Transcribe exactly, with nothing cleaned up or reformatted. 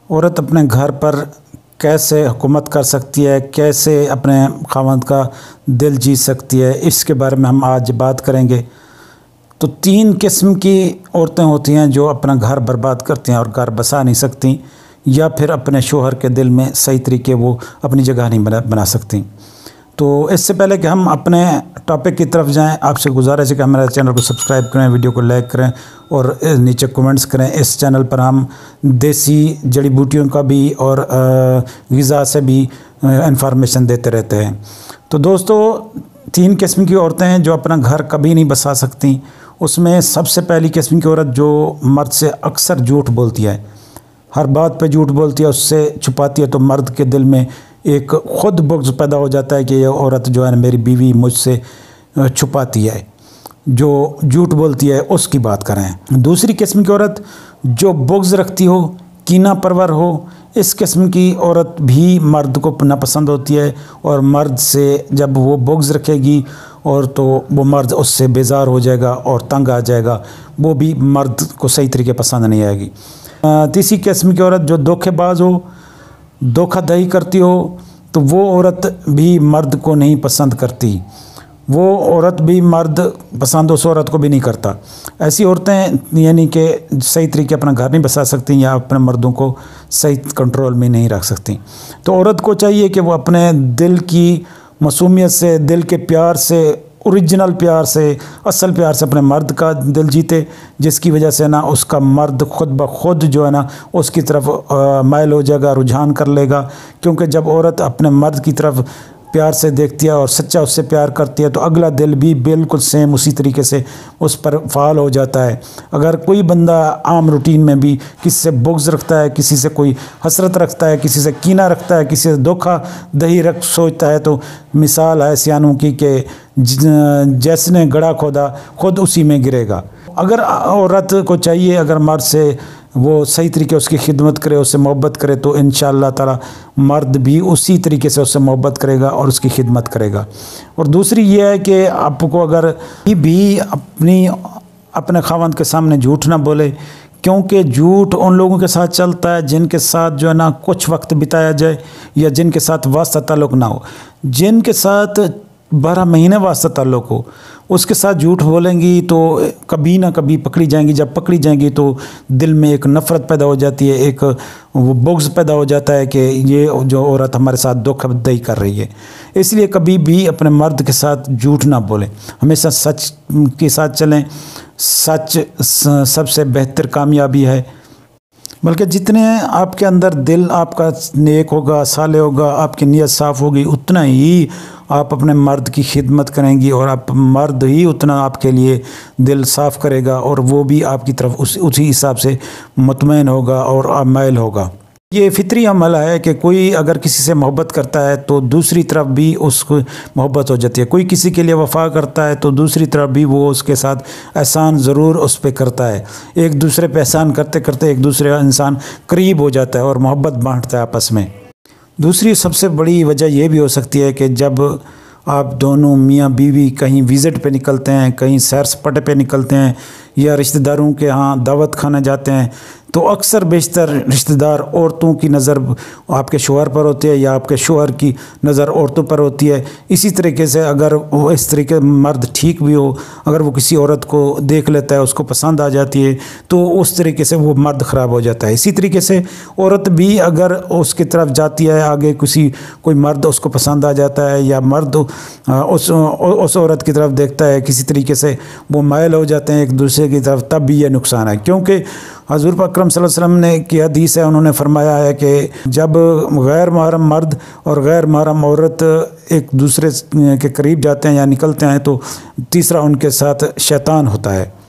औरत अपने घर पर कैसे हुकूमत कर सकती है, कैसे अपने खावंद का दिल जीत सकती है, इसके बारे में हम आज बात करेंगे। तो तीन किस्म की औरतें होती हैं जो अपना घर बर्बाद करती हैं और घर बसा नहीं सकती, या फिर अपने शोहर के दिल में सही तरीके वो अपनी जगह नहीं बना बना सकती। तो इससे पहले कि हम अपने टॉपिक की तरफ जाएं, आपसे गुजारिश है कि हमारे चैनल को सब्सक्राइब करें, वीडियो को लाइक करें और नीचे कमेंट्स करें। इस चैनल पर हम देसी जड़ी बूटियों का भी और ग़िज़ा से भी इंफॉर्मेशन देते रहते हैं। तो दोस्तों, तीन किस्म की औरतें हैं जो अपना घर कभी नहीं बसा सकती। उसमें सबसे पहली किस्म की औरत जो मर्द से अक्सर झूठ बोलती है, हर बात पे झूठ बोलती है, उससे छुपाती है, तो मर्द के दिल में एक ख़ुद बुग़्ज़ पैदा हो जाता है कि ये औरत जो है ना मेरी बीवी मुझसे छुपाती है, जो झूठ बोलती है, उसकी बात करें। दूसरी किस्म की औरत जो बुग़्ज़ रखती हो, कीना परवर हो, इस किस्म की औरत भी मर्द को नापसंद होती है, और मर्द से जब वो बुग़्ज़ रखेगी और तो वो मर्द उससे बेजार हो जाएगा और तंग आ जाएगा, वो भी मर्द को सही तरीके पसंद नहीं आएगी। तीसरी किस्म की औरत जो धोखेबाज हो, धोखाधड़ी करती हो, तो वो औरत भी मर्द को नहीं पसंद करती, वो औरत भी मर्द पसंद उस औरत को भी नहीं करता। ऐसी औरतें यानी कि सही तरीके अपना घर नहीं बसा सकती या अपने मर्दों को सही कंट्रोल में नहीं रख सकती। तो औरत को चाहिए कि वो अपने दिल की मासूमियत से, दिल के प्यार से, ओरिजिनल प्यार से, असल प्यार से अपने मर्द का दिल जीते, जिसकी वजह से ना उसका मर्द खुद ब खुद जो है ना उसकी तरफ माइल हो जाएगा, रुझान कर लेगा। क्योंकि जब औरत अपने मर्द की तरफ प्यार से देखती है और सच्चा उससे प्यार करती है, तो अगला दिल भी बिल्कुल सेम उसी तरीके से उस पर फ़ाल हो जाता है। अगर कोई बंदा आम रूटीन में भी किसी से बुग़्ज़ रखता है, किसी से कोई हसरत रखता है, किसी से कीना रखता है, किसी से धोखा दही रख सोचता है, तो मिसाल है सियानों की कि जैसने गड़ा खोदा खुद उसी में गिरेगा। अगर औरत को चाहिए, अगर मर्द से वो सही तरीके उसकी खिदमत करे, उससे मोहब्बत करे, तो इंशाअल्लाह ताला मर्द भी उसी तरीके से उससे मोहब्बत करेगा और उसकी खिदमत करेगा। और दूसरी ये है कि आपको अगर भी अपनी अपने खावंद के सामने झूठ ना बोले, क्योंकि झूठ उन लोगों के साथ चलता है जिनके साथ जो है ना कुछ वक्त बिताया जाए, या जिनके साथ वास्ता ताल्लुक़ ना हो। जिनके साथ बारह महीने वास्ता ताल्लुक़ हो, उसके साथ झूठ बोलेंगी तो कभी ना कभी पकड़ी जाएंगी। जब पकड़ी जाएंगी तो दिल में एक नफ़रत पैदा हो जाती है, एक वो बुग़्ज़ पैदा हो जाता है कि ये जो औरत हमारे साथ धोखाधड़ी कर रही है। इसलिए कभी भी अपने मर्द के साथ झूठ ना बोलें, हमेशा सच के साथ चलें। सच सबसे बेहतर कामयाबी है। बल्कि जितने आपके अंदर दिल आपका नेक होगा, साले होगा, आपकी नीयत साफ़ होगी, उतना ही आप अपने मर्द की खिदमत करेंगी, और आप मर्द ही उतना आपके लिए दिल साफ़ करेगा, और वो भी आपकी तरफ उस उसी हिसाब से मुतमईन होगा और माइल होगा। ये फितरी अमल है कि कोई अगर किसी से मोहब्बत करता है तो दूसरी तरफ भी उसको मोहब्बत हो जाती है। कोई किसी के लिए वफ़ा करता है तो दूसरी तरफ भी वो उसके साथ एहसान ज़रूर उस पर करता है। एक दूसरे पे एहसान करते करते एक दूसरे इंसान करीब हो जाता है और मोहब्बत बांटता है आपस में। दूसरी सबसे बड़ी वजह यह भी हो सकती है कि जब आप दोनों मियाँ बीवी कहीं विज़िट पे निकलते हैं, कहीं सैर सपाटे पे निकलते हैं, या रिश्तेदारों के यहाँ दावत खाने जाते हैं, तो अक्सर बेशतर रिश्तेदार औरतों की नज़र आपके शोहर पर होती है, या आपके शोहर की नज़र औरतों पर होती है। इसी तरीके से अगर वो इस तरीके मर्द ठीक भी हो, अगर वो किसी औरत को देख लेता है, उसको पसंद आ जाती है, तो उस तरीके से वो मर्द ख़राब हो जाता है। इसी तरीके से औरत भी अगर उसकी तरफ जाती है, आगे किसी कोई मर्द उसको पसंद आ जाता है, या मर्द उस उस औरत की तरफ देखता है, किसी तरीके से वो मायल हो जाते हैं एक दूसरे की तरफ, तब भी ये नुकसान है। क्योंकि हज़ूर पाक अकरम सल्लल्लाहु अलैहि वसल्लम ने की हदीस है, उन्होंने फरमाया है कि जब गैर महरम मर्द और गैर महरम औरत एक दूसरे के करीब जाते हैं या निकलते हैं, तो तीसरा उनके साथ शैतान होता है।